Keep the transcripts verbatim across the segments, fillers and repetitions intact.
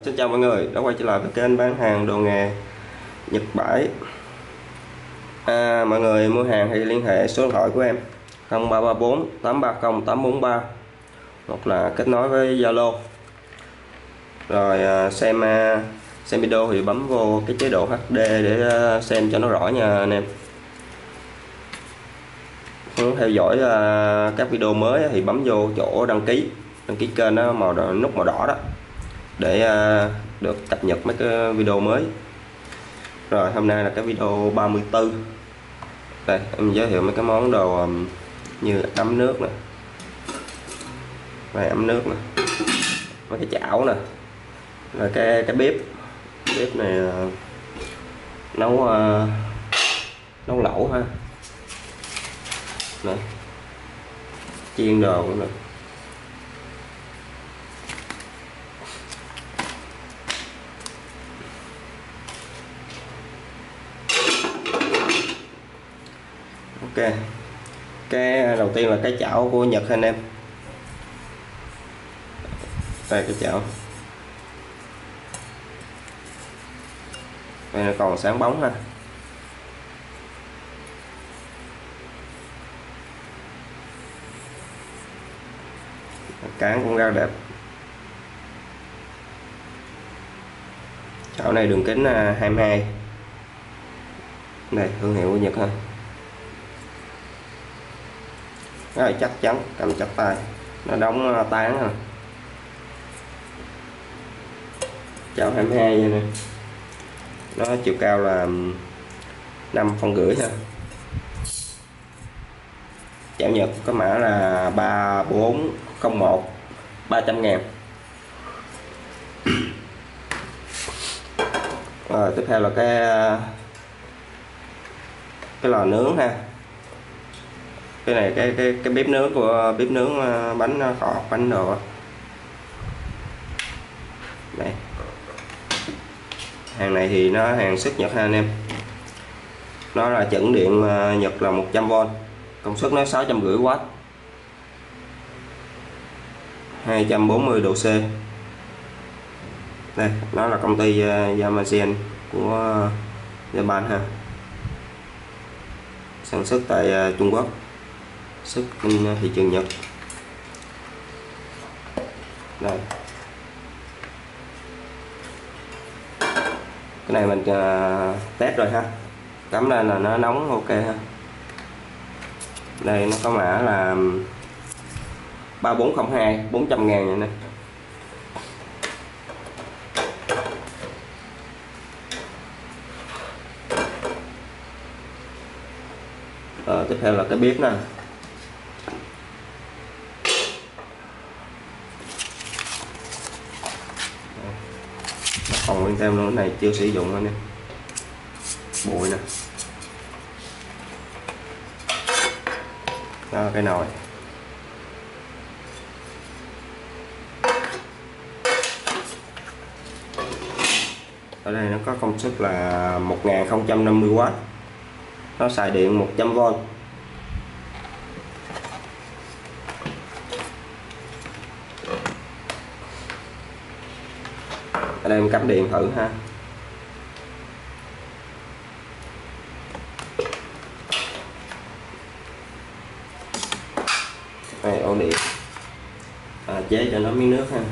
Xin chào mọi người đã quay trở lại với kênh bán hàng đồ nghề Nhật Bãi. À, mọi người mua hàng thì liên hệ số điện thoại của em không ba ba bốn tám ba không tám bốn ba hoặc là kết nối với Zalo. Rồi à, xem à, xem video thì bấm vô cái chế độ hát đê để à, xem cho nó rõ nha anh em. Muốn theo dõi à, các video mới thì bấm vô chỗ đăng ký đăng ký kênh đó, màu đỏ, nút màu đỏ đó để à, được cập nhật mấy cái video mới. Rồi hôm nay là cái video ba mươi tư. Đây em giới thiệu mấy cái món đồ um, như ấm nước nè, này ấm nước nè, mấy cái chảo nè, rồi cái cái bếp bếp này uh, nấu uh, nấu lẩu ha, nè, chiên đồ nữa nè. Ok, cái đầu tiên là cái chảo của Nhật anh em. Đây cái chảo đây nó còn sáng bóng ha. Cán cũng ra đẹp. Chảo này đường kính hai mươi hai. Này thương hiệu của Nhật ha. Rất là chắc chắn, cầm chắc tay, nó đóng tán ha. Chảo hai mươi hai vậy nè, nó chiều cao là năm phân rưỡi ha. Chảo Nhật có mã là ba bốn không một, ba trăm ngàn. Rồi tiếp theo là cái cái lò nướng ha. Cái này cái cái cái bếp nướng của bếp nướng bánh khọt bánh đồ đó. Đây, hàng này thì nó hàng xuất Nhật ha anh em. Nó là chuẩn điện Nhật là một trăm vôn, công suất nó sáu trăm rưỡi oát, hai trăm bốn mươi độ C. Đây nó là công ty Yamazen của Japan ha, sản xuất tại Trung Quốc, xuất trên thị trường Nhật. Đây cái này mình uh, test rồi ha, cắm lên là nó nóng ok ha. Đây nó có mã là ba bốn không hai, bốn trăm ngàn vậy nè. Ờ, tiếp theo là cái bếp nè. Còn nguyên tem nữa, này chưa sử dụng thôi nè, bụi nè. Đó, cái nồi ở đây nó có công suất là một nghìn không trăm năm mươi oát, nó xài điện một trăm vôn. Ở đây em cắm điện thử ha. Đây ổ điện, à, chế cho nó miếng nước ha.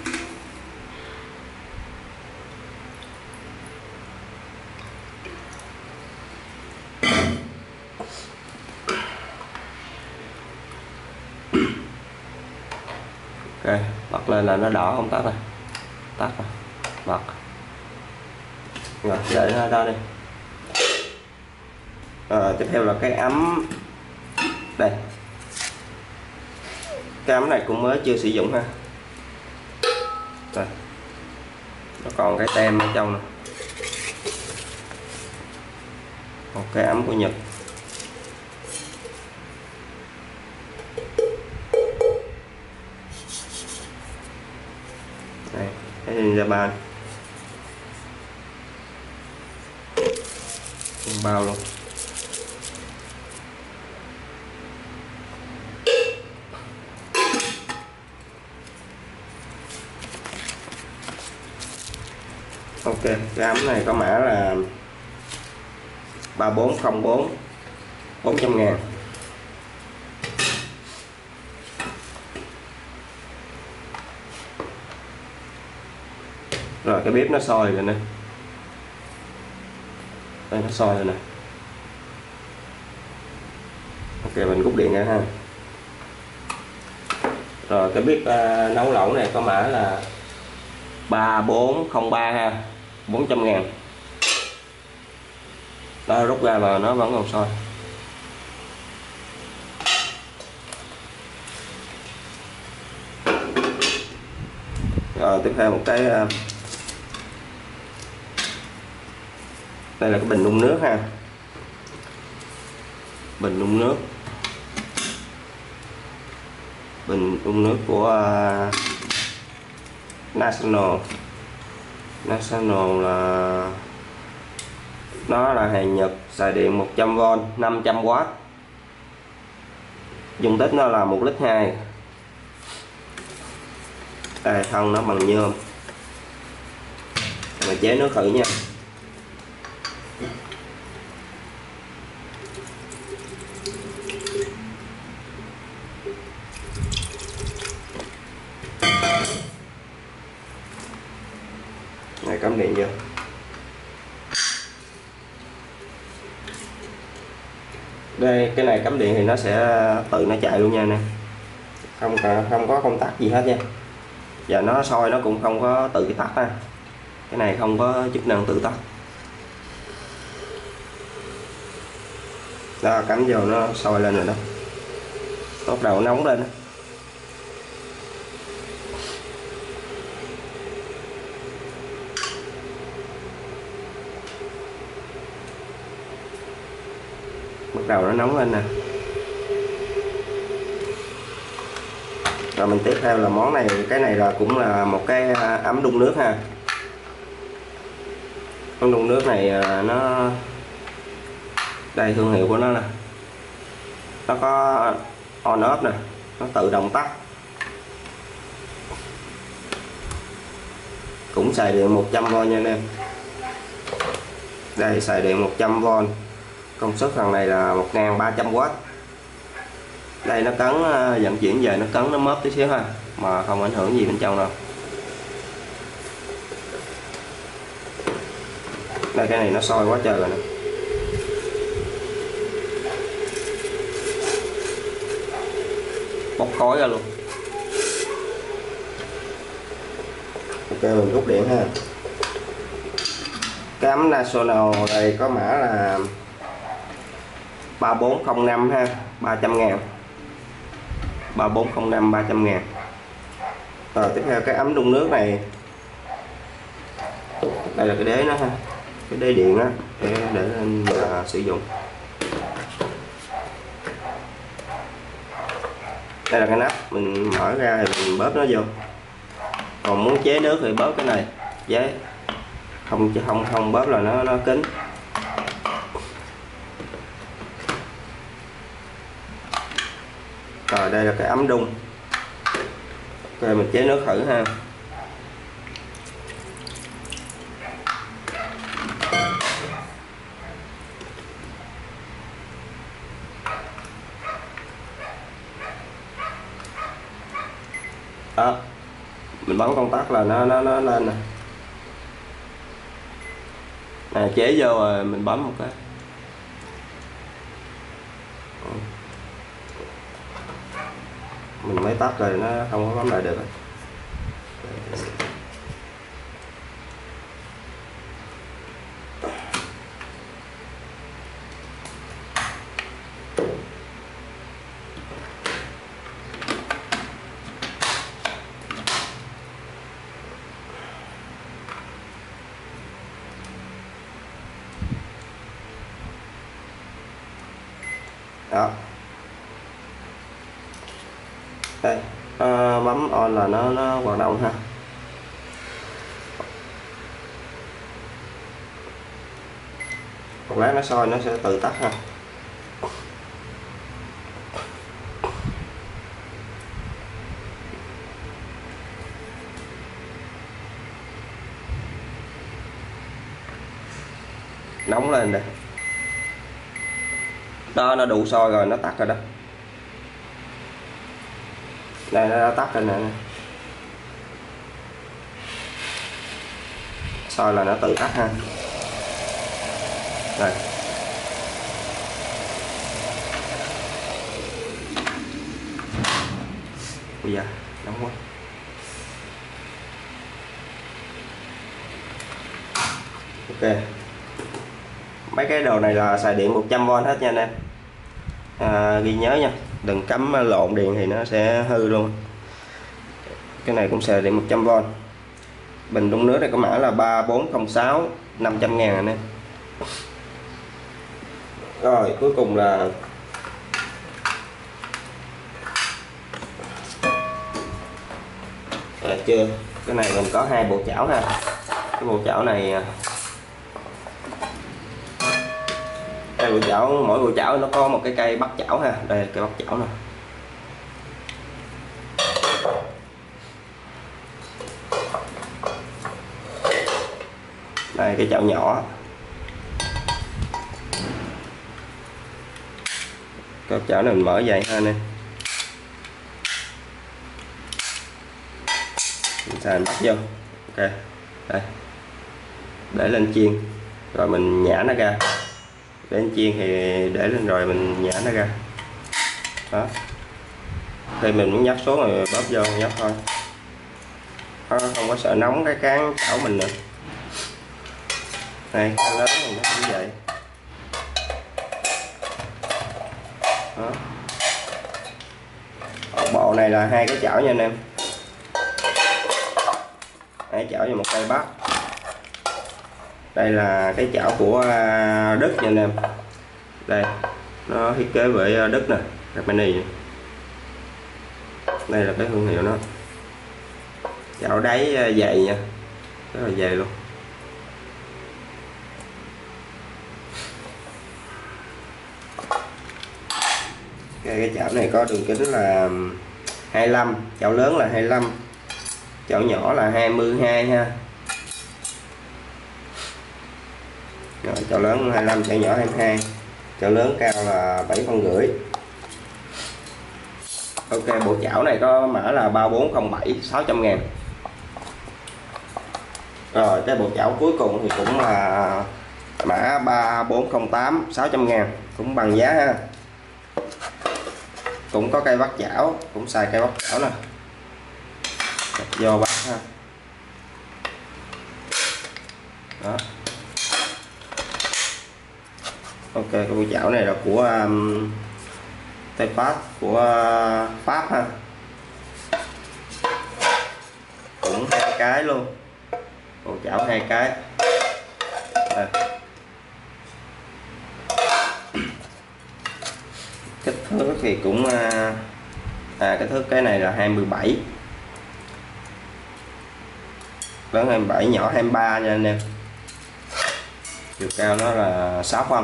Ok, bật lên là nó đỏ không tắt rồi, tắt rồi, bật rồi để nó ra đi. Rồi tiếp theo là cái ấm. Đây cái ấm này cũng mới chưa sử dụng ha. Đây nó còn cái tem ở trong này. Một cái ấm của Nhật. Đây cái Japan bao luôn. Ok, cái ấm này có mã là ba bốn không bốn, bốn trăm ngàn. Rồi cái bếp nó sôi rồi nè, đây nó sôi rồi nè. Ok, mình cúp điện ra ha. Rồi cái bếp uh, nấu lẩu này có mã là ba bốn không ba ha, bốn trăm ngàn. Đó, rút ra mà nó vẫn còn sôi. Rồi tiếp theo một cái uh, đây là cái bình đun nước ha, bình đun nước bình đun nước của uh, National National là nó là hàng Nhật, xài điện một trăm vôn, năm trăm oát, dung tích nó là một lít hai. Đây, thân nó bằng nhôm, mà chế nước thử nha. Này, cắm điện vô. Đây, cái này cắm điện thì nó sẽ tự nó chạy luôn nha nè, không không có công tắc gì hết nha, và nó soi nó cũng không có tự tắt ha. Cái này không có chức năng tự tắt. Đó, cắm vô nó soi lên rồi đó, bắt đầu nóng lên đó. Bắt đầu nó nóng lên nè. Rồi mình tiếp theo là món này, cái này là cũng là một cái ấm đun nước ha. Ấm đun nước này nó đây, thương hiệu của nó nè, nó có on off nè, nó tự động tắt, cũng xài điện một trăm vôn nha anh em. Đây, xài điện một trăm vôn, công suất thằng này là một nghìn ba trăm oát. Đây nó cấn vận chuyển về, nó cấn nó móp tí xíu ha, mà không ảnh hưởng gì bên trong đâu. Đây, cái này nó sôi quá trời rồi nè. Bốc khói ra luôn. Ok, mình rút điện ha. Cái ấm National đây có mã là ba bốn không năm ha, ba trăm ngàn. Ba bốn không năm, ba trăm ngàn. Rồi tiếp theo cái ấm đun nước này, đây là cái đế nó ha, cái đế điện á, để để lên mà sử dụng. Đây là cái nắp, mình mở ra thì mình bóp nó vô. Còn muốn chế nước thì bóp cái này chế, không không không bóp là nó nó kín. Rồi đây là cái ấm đun. Rồi mình chế nước thử ha. Đó, mình bấm công tắc là nó nó nó lên nè. À, chế vô rồi mình bấm một cái. Mình mới tắt rồi nó không có bấm lại được. Đó, đây à, bấm on là nó nó hoạt động ha. Một lát nó sôi nó sẽ tự tắt ha. nóng lên đây đó, nó đủ sôi rồi, nó tắt rồi đó. Đây nó đã tắt rồi nè, sôi là nó tự tắt ha. Đây bây giờ nóng quá. Ok, mấy cái đồ này là xài điện một trăm vôn hết nha anh em. À, ghi nhớ nha, đừng cắm lộn điện thì nó sẽ hư luôn. Cái này cũng xài điện một trăm vôn. Bình đun nước này có mã là ba bốn không sáu, năm trăm ngàn anh em. Rồi cuối cùng là à, chưa, cái này mình có hai bộ chảo ha. Cái bộ chảo này, hai bộ chảo, mỗi bộ chảo nó có một cái cây bắt chảo ha. Đây cây bắt chảo nè. Đây cái chảo nhỏ, cái chảo này mình mở vậy ha nè, mình xài bắt vô. Ok, đây để lên chiên rồi mình nhả nó ra. Để lên chiên thì để lên rồi mình nhả nó ra đó. Khi mình muốn nhấp xuống rồi bóp vô nhấp thôi, nó không có sợ nóng cái cán chảo mình nữa. Đây cái lớn thì nó cũng vậy đó. Bộ này là hai cái chảo nha anh em, hai chảo và một cây bắt. Đây là cái chảo của Đức nha anh em. Đây nó thiết kế với Đức nè, Germany. Đây là cái thương hiệu nó. Chảo đáy dày nha, rất là dày luôn. Cái, cái chảo này có đường kính là hai mươi lăm, chảo lớn là hai mươi lăm, chảo nhỏ là hai mươi hai ha. Rồi, chảo lớn hai mươi lăm, chảo nhỏ hai mươi hai, chảo lớn cao là bảy phân rưỡi. Ok, bộ chảo này có mã là ba bốn không bảy, sáu trăm ngàn. Rồi cái bộ chảo cuối cùng thì cũng là mã ba bốn không tám, sáu trăm ngàn, cũng bằng giá ha. Cũng có cây bắt chảo, cũng xài cây bắt chảo nè, vô bắt ha đó. Ok, cái bộ chảo này là của um, Tây Pháp, của uh, Pháp ha, cũng hai cái luôn, bộ chảo hai cái. Đây. Kích thước thì cũng uh, à cái thước cái này là hai mươi bảy, lớn hai mươi bảy, nhỏ hai mươi ba nha anh em. Chiều cao nó là sáu phân.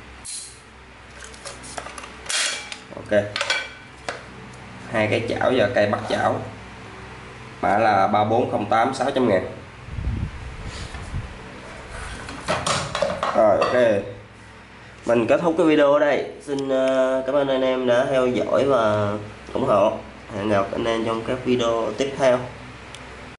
Ok, hai cái chảo và cây bắt chảo, mã là ba bốn không tám, sáu trăm ngàn. Rồi ok, mình kết thúc cái video ở đây. Xin cảm ơn anh em đã theo dõi và ủng hộ. Hẹn gặp anh em trong các video tiếp theo.